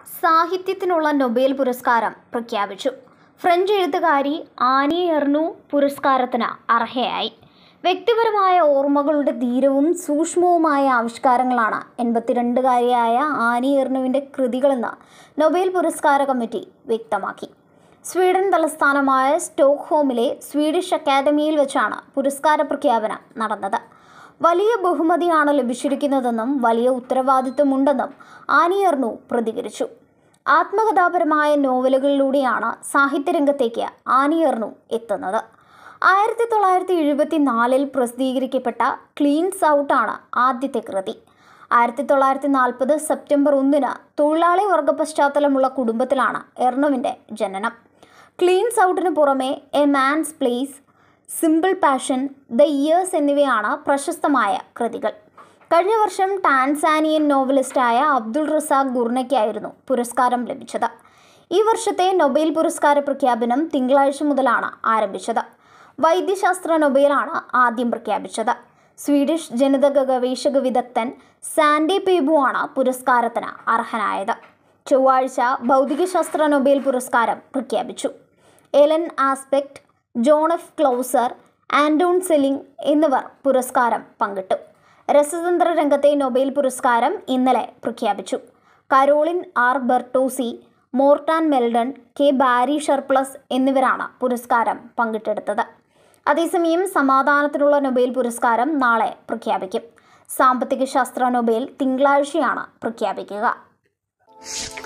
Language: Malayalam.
സാഹിത്യത്തിനുള്ള നൊബേൽ പുരസ്കാരം പ്രഖ്യാപിച്ചു. ഫ്രഞ്ച് എഴുത്തുകാരി ആനി എർനു പുരസ്കാരത്തിന് അർഹയായി. വ്യക്തിപരമായ ഓർമ്മകളുടെ ധീരവും സൂക്ഷ്മവുമായ ആവിഷ്കാരങ്ങളാണ് 82-കാരിയായ ആനി എർനുവിൻ്റെ കൃതികളെന്ന് നൊബേൽ പുരസ്കാര കമ്മിറ്റി വ്യക്തമാക്കി. സ്വീഡൻ തലസ്ഥാനമായ സ്റ്റോക്ക്ഹോമിലെ സ്വീഡിഷ് അക്കാദമിയിൽ വെച്ചാണ് പുരസ്കാര പ്രഖ്യാപനം നടന്നത്. വലിയ ബഹുമതിയാണ് ലഭിച്ചിരിക്കുന്നതെന്നും വലിയ ഉത്തരവാദിത്വമുണ്ടെന്നും ആനി എർനു പ്രതികരിച്ചു. ആത്മകഥാപരമായ നോവലുകളിലൂടെയാണ് സാഹിത്യരംഗത്തേക്ക് ആനി എർനു എത്തുന്നത്. 1974 പ്രസിദ്ധീകരിക്കപ്പെട്ട ക്ലീൻസ് ഔട്ടാണ് ആദ്യത്തെ കൃതി. 1940 സെപ്റ്റംബർ 1 തൊഴിലാളി വർഗ പശ്ചാത്തലമുള്ള കുടുംബത്തിലാണ് എർനുവിൻ്റെ ജനനം. ക്ലീൻസ് ഔട്ടിന് പുറമെ A Man's Place, Simple Passion, The Years എന്നിവയാണ് പ്രശസ്തമായ കൃതികൾ. കഴിഞ്ഞ വർഷം ടാൻസാനിയൻ നോവലിസ്റ്റായ അബ്ദുൾ റസാഖ് ഗുർണയ്ക്കായിരുന്നു പുരസ്കാരം ലഭിച്ചത്. ഈ വർഷത്തെ നൊബേൽ പുരസ്കാര പ്രഖ്യാപനം തിങ്കളാഴ്ച മുതലാണ് ആരംഭിച്ചത്. വൈദ്യശാസ്ത്ര നൊബേലാണ് ആദ്യം പ്രഖ്യാപിച്ചത്. സ്വീഡിഷ് ജനിതക ഗവേഷക വിദഗ്ധൻ സാൻഡി പേബുവാണ് പുരസ്കാരത്തിന് അർഹനായത്. ചൊവ്വാഴ്ച ഭൗതികശാസ്ത്ര നൊബേൽ പുരസ്കാരം പ്രഖ്യാപിച്ചു. Alain Aspect, John F Clauser, Anton Zeilinger എന്നിവർ പുരസ്കാരം പങ്കിട്ടു. രസതന്ത്ര രംഗത്തെ നൊബേൽ പുരസ്കാരം ഇന്നലെ പ്രഖ്യാപിച്ചു. Carolyn R Bertozzi, Morten Meldal, K Barry Sharpless എന്നിവരാണ് പുരസ്കാരം പങ്കിട്ടെടുത്തത്. അതേസമയം സമാധാനത്തിനുള്ള നൊബേൽ പുരസ്കാരം നാളെ പ്രഖ്യാപിക്കും. സാമ്പത്തിക ശാസ്ത്ര നൊബേൽ തിങ്കളാഴ്ചയാണ് പ്രഖ്യാപിക്കുക.